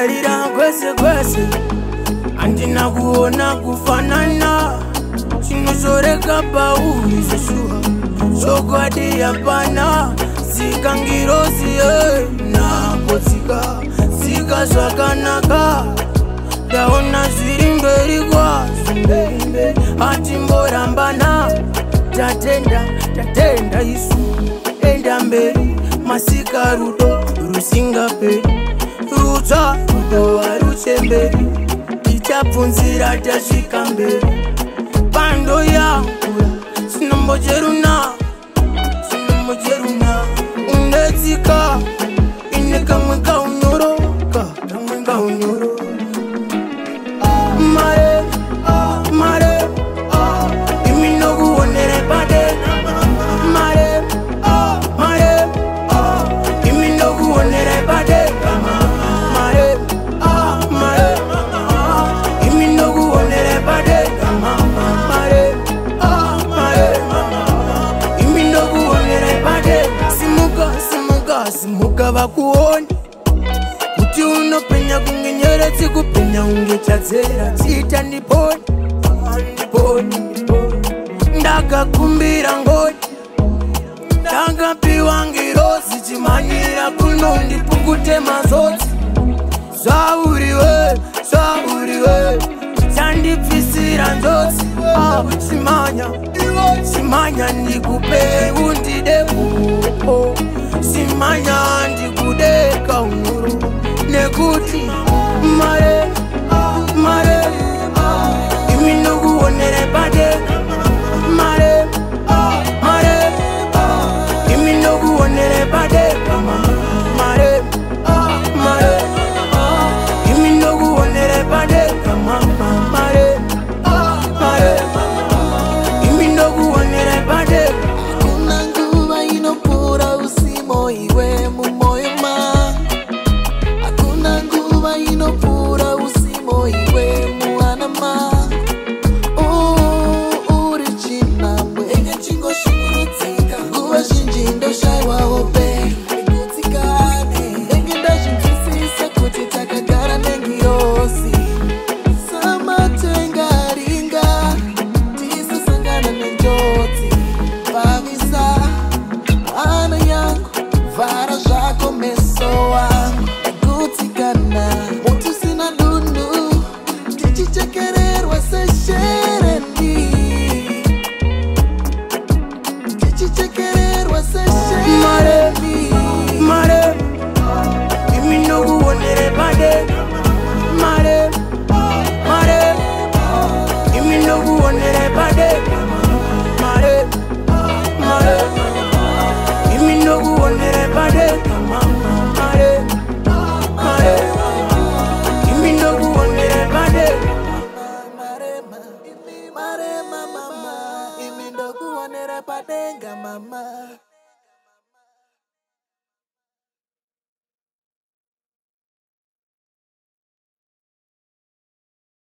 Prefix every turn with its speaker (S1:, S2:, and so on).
S1: Tarira kwese andina kuona kufanana chinozoreka pauri zeshuha chokwadi yapana zikangirozi nako tsika zvakanaka taona zviri mberi kwazvo hatimborambana tatenda isu enda mberi masika rudo rusingaperi rudza rudo haruchemberi tichapfunzira tasvika mberi pando yakura sinombocheruna undetsika ine kamwe kaunyoro mare imi nokuonere pade mare imi nokuonere pade mare imi nokuonere pade mare imi nokuonere pade simuka vakuoni kuti unopenya kungenyeretsi kupenya ungechadzera chiita ndiponi ndakakumbira ngoni ndakapiwa ngirozi chimanyira kunondipukute mazodzi zvauriwe chandipfisira njodzi simanya ndikupe undidepo simanya ndikudeka unuru nekuti mare imi nokuonere pade mare imi nokuonere pade mare imi nokuonere pade mare imi nokuonere pade
S2: kuna nguva inopura usimo iwe mumoyo ma hakuna nguva inopura usimo iwe muana ma uri chinambwe enge chingoshukurudzika nguva zhinji ndoshaiwa hope ikutsikane enge ndazvinzwisisa kuti takagara nengirosi samatenga ringa tisasangana nenjodzi pavisa ana yangu vara zvako meso wangu ekutsikana mutu sina dundu tichichekererwa seshereni tichichekererwa seshereni
S1: mare imi nokuonere pade mare imi nokuonere pade mare imi nokuonere pade mare imi nokuonere pade
S2: Marema mama imi ndokuonera padenga mama